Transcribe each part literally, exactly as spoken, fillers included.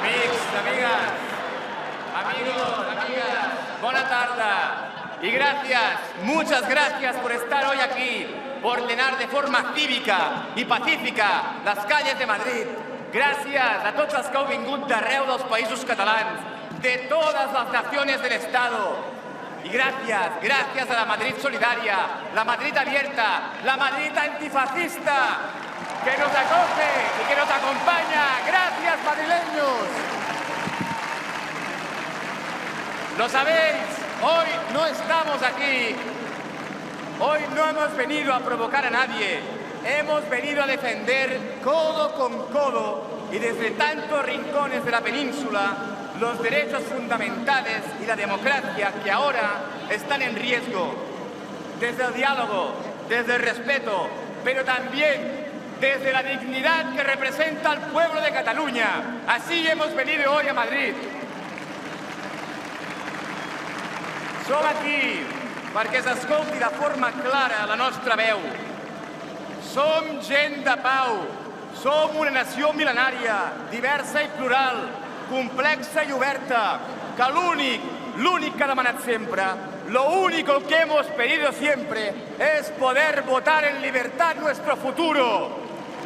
Amics, amigues, amigos, amigas, buena tarde y gracias, muchas gracias por estar hoy aquí, por llenar de forma cívica i pacífica les calles de Madrid. Gràcies a tots els que heu vingut d'arreu dels països catalans, de todas las naciones del Estado. Y gracias, gracias a la Madrid solidaria, la Madrid abierta, la Madrid antifascista, que nos acoge y que nos acompaña. Gracias, madrileños. Lo sabéis, hoy no estamos aquí, hoy no hemos venido a provocar a nadie, hemos venido a defender codo con codo y desde tantos rincones de la península los derechos fundamentales y la democracia que ahora están en riesgo. Desde el diálogo, desde el respeto, pero también desde la dignidad que representa al pueblo de Cataluña. Así hemos venido hoy a Madrid. Som aquí perquè s'escolti de forma clara la nostra veu. Som gent de pau, som una nació mil·lenària, diversa i plural, complexa y oberta, que l'únic, l'únic que ha demanat sempre, lo único que hemos pedido siempre es poder votar en libertad nuestro futuro.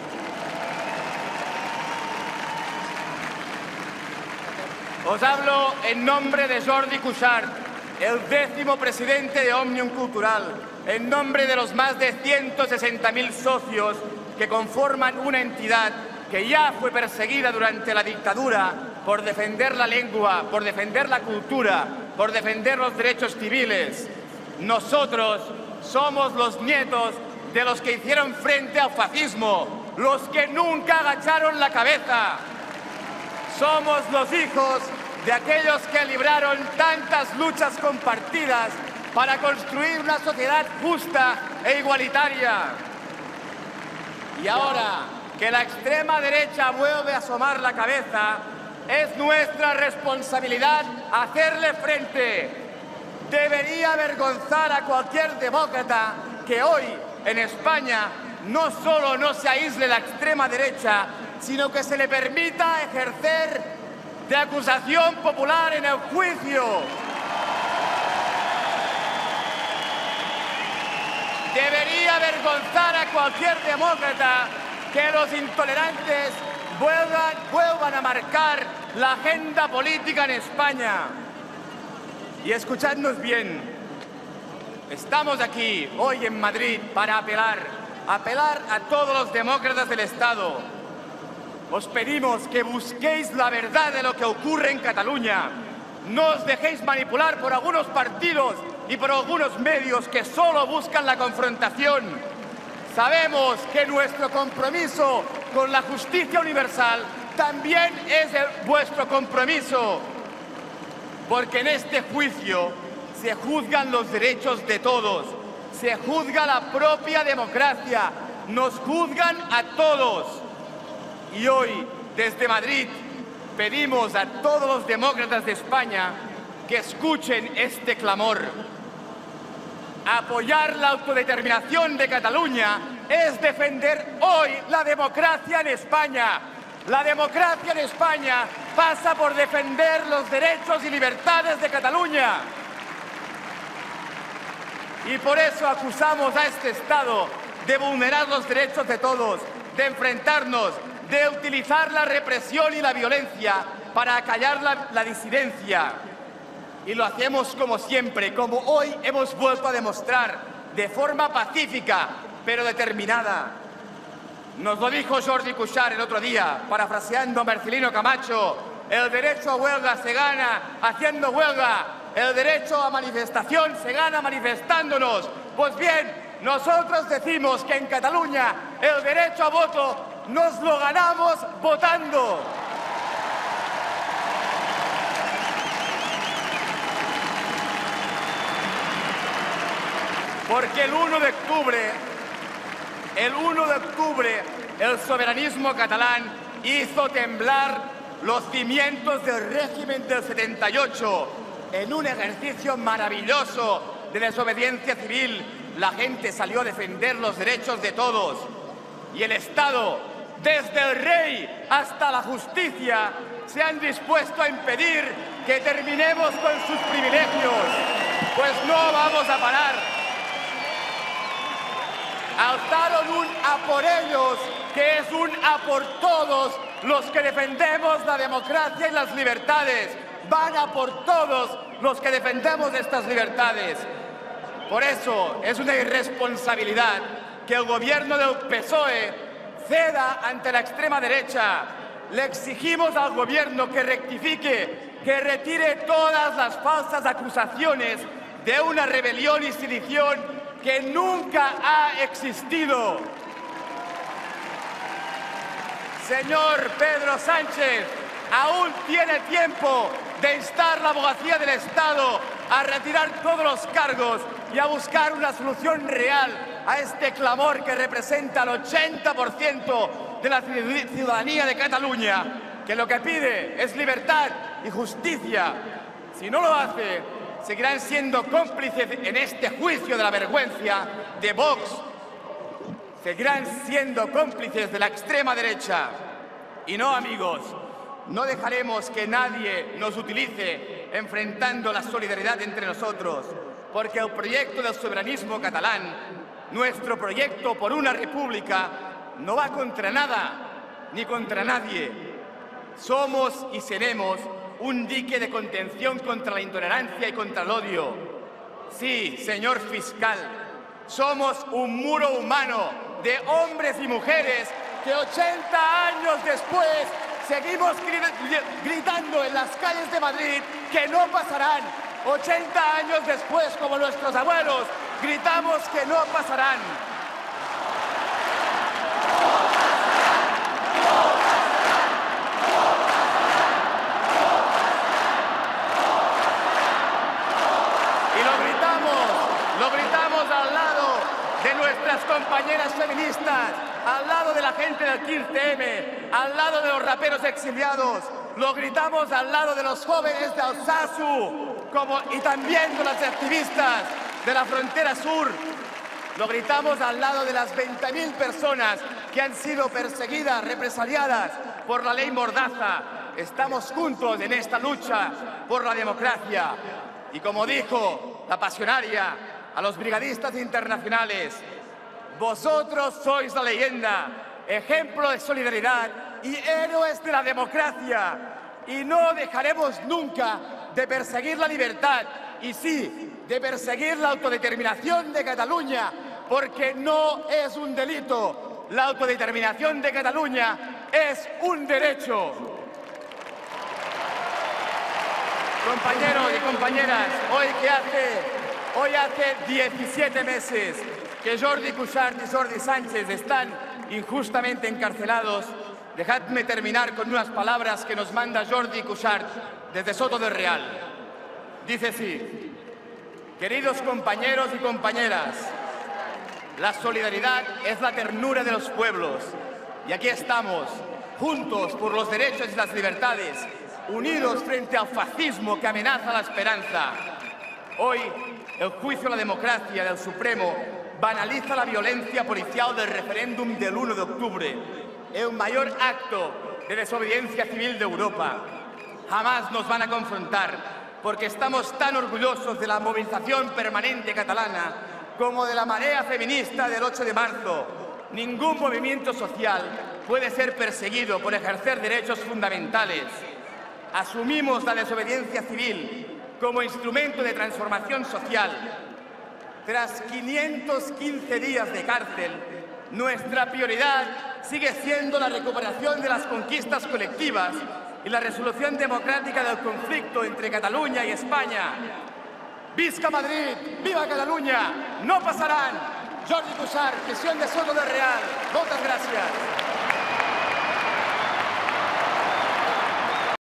Os hablo en nombre de Jordi Cuixart, el décimo presidente de Òmnium Cultural, en nombre de los más de ciento sesenta mil socios que conforman una entidad que ya fue perseguida durante la dictadura por defender la lengua, por defender la cultura, por defender los derechos civiles. Nosotros somos los nietos de los que hicieron frente al fascismo, los que nunca agacharon la cabeza. Somos los hijos de aquellos que libraron tantas luchas compartidas para construir una sociedad justa e igualitaria. Y ahora que la extrema derecha vuelve a asomar la cabeza, es nuestra responsabilidad hacerle frente. Debería avergonzar a cualquier demócrata que hoy en España no solo no se aísle la extrema derecha, sino que se le permita ejercer de acusación popular en el juicio. Debería avergonzar a cualquier demócrata que los intolerantes vuelvan, vuelvan a marcar la agenda política en España. Y escuchadnos bien, estamos aquí hoy en Madrid para apelar, apelar a todos los demócratas del Estado. Os pedimos que busquéis la verdad de lo que ocurre en Cataluña. No os dejéis manipular por algunos partidos y por algunos medios que solo buscan la confrontación. Sabemos que nuestro compromiso con la justicia universal también es el, vuestro compromiso, porque en este juicio se juzgan los derechos de todos, se juzga la propia democracia, nos juzgan a todos. Y hoy, desde Madrid, pedimos a todos los demócratas de España que escuchen este clamor. Apoyar la autodeterminación de Cataluña es defender hoy la democracia en España. La democracia en España pasa por defender los derechos y libertades de Cataluña. Y por eso acusamos a este Estado de vulnerar los derechos de todos, de enfrentarnos, de utilizar la represión y la violencia para acallar la, la disidencia. Y lo hacemos como siempre, como hoy hemos vuelto a demostrar, de forma pacífica, pero determinada. Nos lo dijo Jordi Cuixart el otro día, parafraseando a Marcelino Camacho: el derecho a huelga se gana haciendo huelga, el derecho a manifestación se gana manifestándonos. Pues bien, nosotros decimos que en Cataluña el derecho a voto nos lo ganamos votando. Porque el uno de octubre, el uno de octubre, el soberanismo catalán hizo temblar los cimientos del régimen del setenta y ocho. En un ejercicio maravilloso de desobediencia civil, la gente salió a defender los derechos de todos. Y el Estado, desde el rey hasta la justicia, se han dispuesto a impedir que terminemos con sus privilegios. Pues no vamos a parar. Alzaron un a por ellos, que es un a por todos los que defendemos la democracia y las libertades. Van a por todos los que defendemos estas libertades. Por eso es una irresponsabilidad que el gobierno del P S O E ceda ante la extrema derecha. Le exigimos al gobierno que rectifique, que retire todas las falsas acusaciones de una rebelión y sedición que nunca ha existido. Señor Pedro Sánchez, aún tiene tiempo de instar la abogacía del Estado a retirar todos los cargos y a buscar una solución real a este clamor que representa el ochenta por ciento de la ciudadanía de Cataluña, que lo que pide es libertad y justicia. Si no lo hace, seguirán siendo cómplices en este juicio de la vergüenza de Vox. Seguirán siendo cómplices de la extrema derecha. Y no, amigos, no dejaremos que nadie nos utilice enfrentando la solidaridad entre nosotros, porque el proyecto del soberanismo catalán, nuestro proyecto por una república, no va contra nada ni contra nadie. Somos y seremos un dique de contención contra la intolerancia y contra el odio. Sí, señor fiscal, somos un muro humano de hombres y mujeres que ochenta años después seguimos gritando en las calles de Madrid que no pasarán. ochenta años después, como nuestros abuelos, gritamos que no pasarán. Y lo gritamos, lo gritamos al lado de nuestras compañeras feministas, al lado de la gente del quince eme, al lado de los raperos exiliados, lo gritamos al lado de los jóvenes de Alsasu, como, y también de los activistas de la frontera sur. Lo gritamos al lado de las veinte mil personas que han sido perseguidas, represaliadas por la ley Mordaza. Estamos juntos en esta lucha por la democracia. Y como dijo la pasionaria a los brigadistas internacionales, vosotros sois la leyenda, ejemplo de solidaridad y héroes de la democracia. Y no dejaremos nunca de perseguir la libertad y sí, de perseguir la autodeterminación de Cataluña, porque no es un delito. La autodeterminación de Cataluña es un derecho. Compañeros y compañeras, hoy que hace... Hoy hace diecisiete meses que Jordi Cuixart y Jordi Sánchez están injustamente encarcelados. Dejadme terminar con unas palabras que nos manda Jordi Cuixart desde Soto del Real. Dice así: queridos compañeros y compañeras, la solidaridad es la ternura de los pueblos. Y aquí estamos, juntos por los derechos y las libertades, unidos frente al fascismo que amenaza la esperanza. Hoy, el juicio a la democracia del Supremo banaliza la violencia policial del referéndum del uno de octubre, el mayor acto de desobediencia civil de Europa. Jamás nos van a confrontar, porque estamos tan orgullosos de la movilización permanente catalana como de la marea feminista del ocho de marzo. Ningún movimiento social puede ser perseguido por ejercer derechos fundamentales. Asumimos la desobediencia civil como instrumento de transformación social. Tras quinientos quince días de cárcel, nuestra prioridad sigue siendo la recuperación de las conquistas colectivas y la resolución democrática del conflicto entre Cataluña y España. ¡Visca Madrid! ¡Viva Cataluña! ¡No pasarán! Jordi Cuixart, prisión de Soto del Real. Muchas gracias.